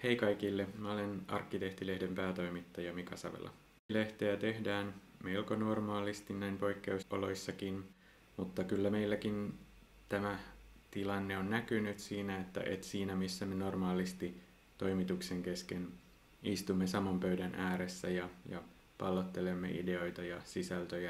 Hei kaikille, mä olen Arkkitehtilehden päätoimittaja Mika Savela. Lehteä tehdään melko normaalisti näin poikkeusoloissakin, mutta kyllä meilläkin tämä tilanne on näkynyt siinä, että siinä missä me normaalisti toimituksen kesken istumme saman pöydän ääressä ja pallottelemme ideoita ja sisältöjä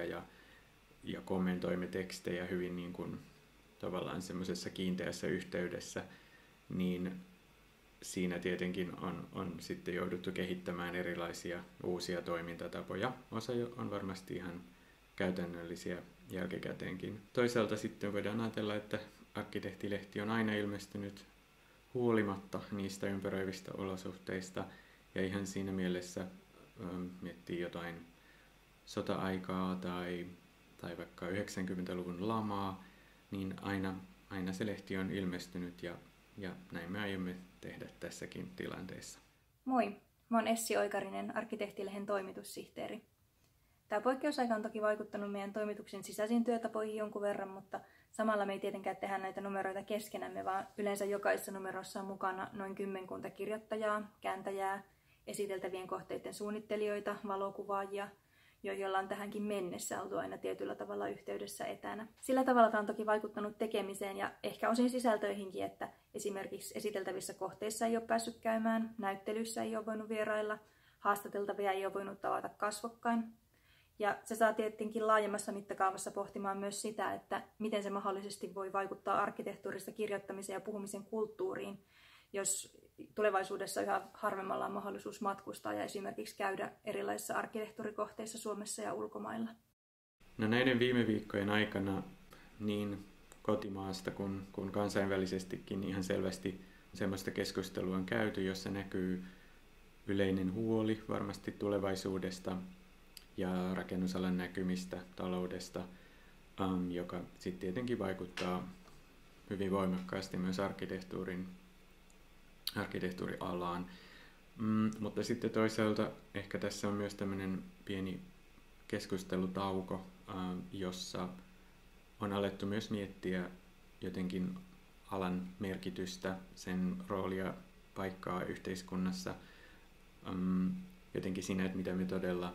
ja kommentoimme tekstejä hyvin niin kuin tavallaan semmoisessa kiinteässä yhteydessä, niin siinä tietenkin on sitten jouduttu kehittämään erilaisia uusia toimintatapoja. Osa on varmasti ihan käytännöllisiä jälkikäteenkin. Toisaalta sitten voidaan ajatella, että Arkkitehtilehti on aina ilmestynyt huolimatta niistä ympäröivistä olosuhteista. Ja ihan siinä mielessä miettii jotain sota-aikaa tai vaikka 90-luvun lamaa, niin aina se lehti on ilmestynyt ja näin me aiomme tehdä tässäkin tilanteessa. Moi, mä oon Essi Oikarinen, Arkkitehtilehden toimitussihteeri. Tämä poikkeusaika on toki vaikuttanut meidän toimituksen sisäisiin työtapoihin jonkun verran, mutta samalla me ei tietenkään tehdä näitä numeroita keskenämme, vaan yleensä jokaisessa numerossa on mukana noin 10 kirjoittajaa, kääntäjää, esiteltävien kohteiden suunnittelijoita, valokuvaajia, joilla on tähänkin mennessä oltu aina tietyllä tavalla yhteydessä etänä. Sillä tavalla tämä on toki vaikuttanut tekemiseen ja ehkä osin sisältöihinkin, että esimerkiksi esiteltävissä kohteissa ei ole päässyt käymään, näyttelyissä ei ole voinut vierailla, haastateltavia ei ole voinut tavata kasvokkain. Ja se saa tietenkin laajemmassa mittakaavassa pohtimaan myös sitä, että miten se mahdollisesti voi vaikuttaa arkkitehtuurista kirjoittamisen ja puhumisen kulttuuriin, jos tulevaisuudessa yhä harvemmalla on mahdollisuus matkustaa ja esimerkiksi käydä erilaisissa arkkitehtuurikohteissa Suomessa ja ulkomailla. No näiden viime viikkojen aikana niin kotimaasta kuin kansainvälisestikin ihan selvästi semmoista keskustelua on käyty, jossa näkyy yleinen huoli varmasti tulevaisuudesta ja rakennusalan näkymistä, taloudesta, joka sitten tietenkin vaikuttaa hyvin voimakkaasti myös arkkitehtuurialaan. Mutta sitten toisaalta ehkä tässä on myös tämmöinen pieni keskustelutauko, jossa on alettu myös miettiä jotenkin alan merkitystä, sen roolia, paikkaa yhteiskunnassa, jotenkin siinä, että mitä me todella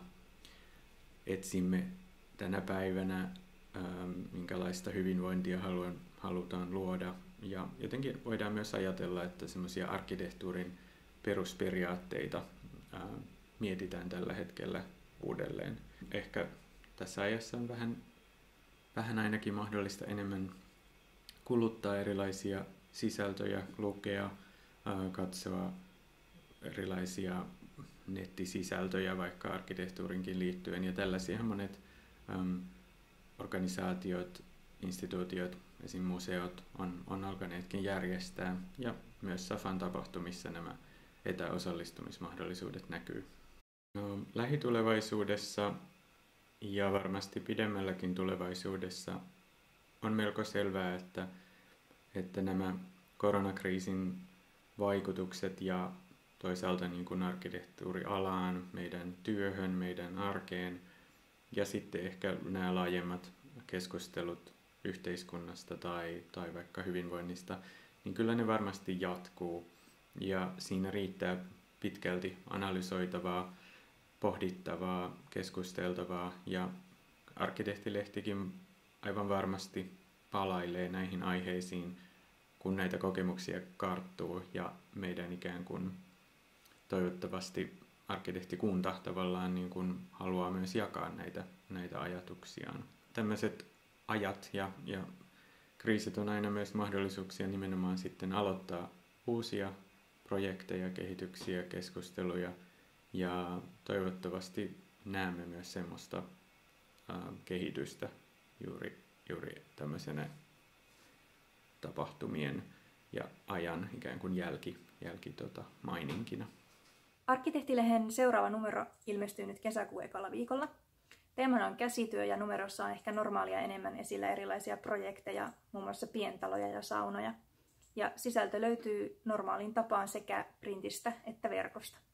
etsimme tänä päivänä, minkälaista hyvinvointia halutaan luoda. Ja jotenkin voidaan myös ajatella, että semmoisia arkkitehtuurin perusperiaatteita mietitään tällä hetkellä uudelleen. Ehkä tässä ajassa on vähän ainakin mahdollista enemmän kuluttaa erilaisia sisältöjä, lukea, katsoa erilaisia nettisisältöjä vaikka arkkitehtuurinkin liittyen. Ja tällaisia monet organisaatiot, instituutiot, esim. Museot on alkaneetkin järjestää ja myös Safan tapahtumissa nämä etäosallistumismahdollisuudet näkyy. No, lähitulevaisuudessa ja varmasti pidemmälläkin tulevaisuudessa on melko selvää, että nämä koronakriisin vaikutukset ja toisaalta niin kuin arkkitehtuurialaan, meidän työhön, meidän arkeen ja sitten ehkä nämä laajemmat keskustelut yhteiskunnasta tai vaikka hyvinvoinnista, niin kyllä ne varmasti jatkuu. Ja siinä riittää pitkälti analysoitavaa, pohdittavaa, keskusteltavaa ja Arkkitehtilehtikin aivan varmasti palailee näihin aiheisiin, kun näitä kokemuksia karttuu ja meidän ikään kuin toivottavasti arkkitehtikunta tavallaan niin kuin haluaa myös jakaa näitä ajatuksiaan. Tämmöiset ajat ja kriisit on aina myös mahdollisuuksia nimenomaan sitten aloittaa uusia projekteja, kehityksiä, keskusteluja ja toivottavasti näemme myös semmoista kehitystä juuri tämmöisenä tapahtumien ja ajan ikään kuin maininkina. Arkkitehtilehden seuraava numero ilmestyy nyt kesäkuun ekalla viikolla. Teemana on käsityö ja numerossa on ehkä normaalia enemmän esillä erilaisia projekteja, muun muassa pientaloja ja saunoja. Ja sisältö löytyy normaaliin tapaan sekä printistä että verkosta.